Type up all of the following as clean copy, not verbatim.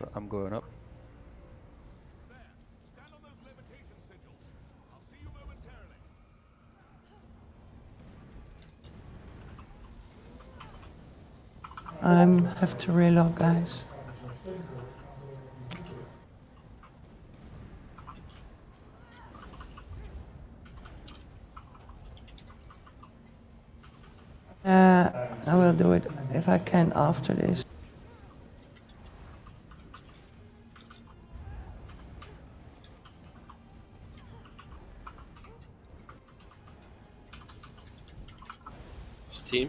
I'm going up. Have to reload, guys. I will do it if I can after this. Steam.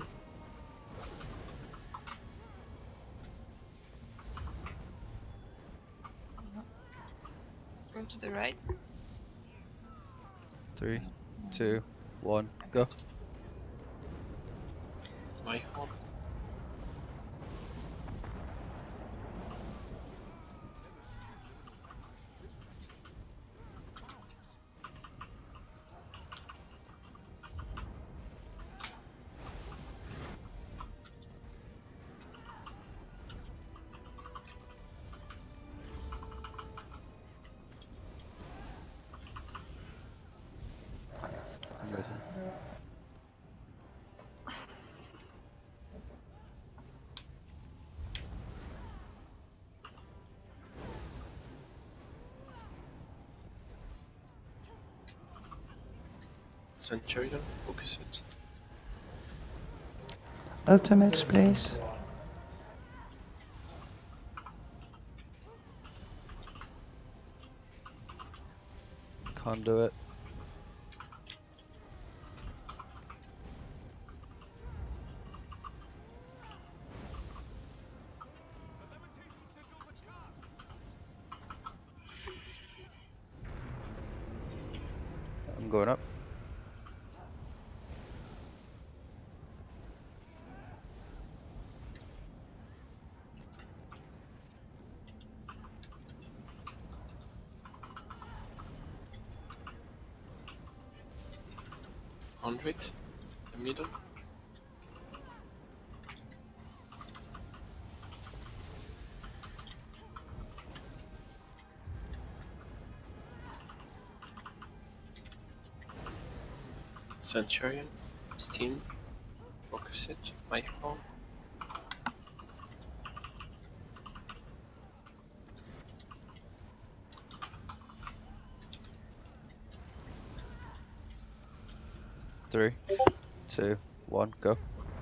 Go to the right. 3, 2, 1, go. My home. I'm racing. Centurion, focus it. Ultimates, please. Conduit. I'm going up. Hundred. The middle. Centurion. Steam. Focus it. My home. Three, 2, 1, go.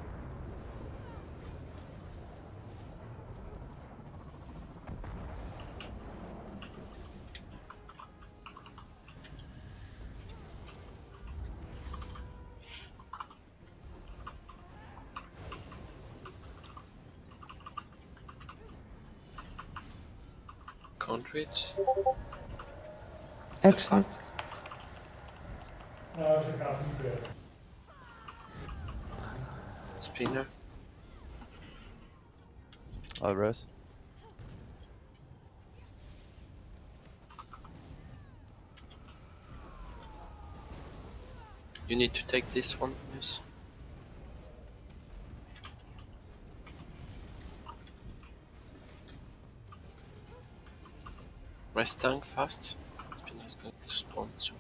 Conduit. Exit. Spinner. I'll res. You need to take this one, yes. Rest tank fast. Spinner is going to spawn soon.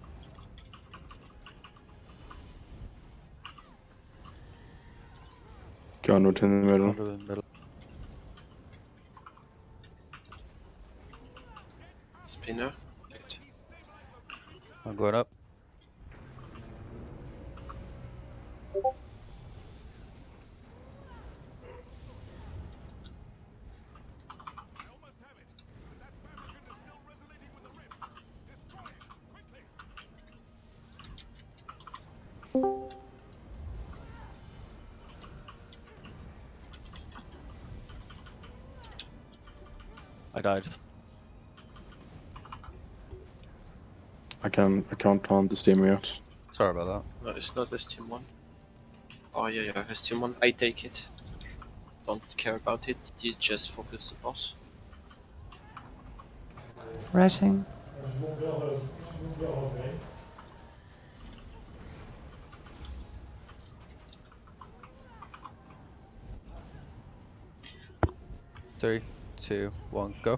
Conduit in the middle. Conduit in the middle. Spinner. Right. I'm going up. I died. I can't taunt the steamer yet. Sorry about that. No, it's not a Steam one. Oh yeah, yeah, a Steam one. I take it. Don't care about it. It is just focus the boss. Racing. Three, 2, 1, go.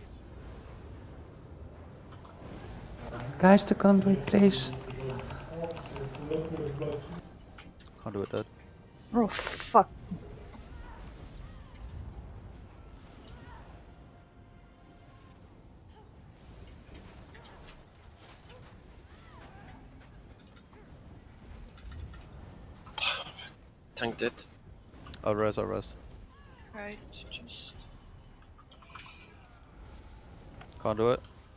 Guys, the conduit, please. Can't do it dead. Oh fuck. Tank dead. I'll res, I'll res. Right, just. Can't do it.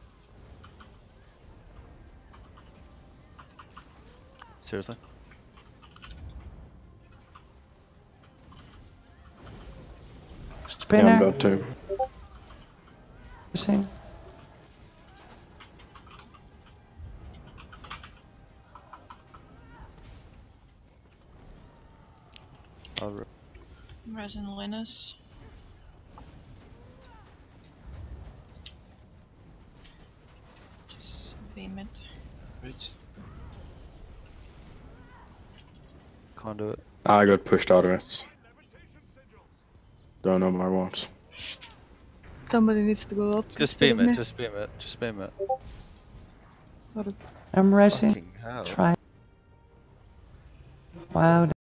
Seriously? Yeah, I'm Spinner. about to. Missing. I'll res. Resin Linus. Just beam it. Right. Can't do it. I got pushed out of it. Don't know my wants. Somebody needs to go up. Just instead of beam it, me. just beam it, just beam it. Got it. I'm resing. Fucking hell. Try. Wow.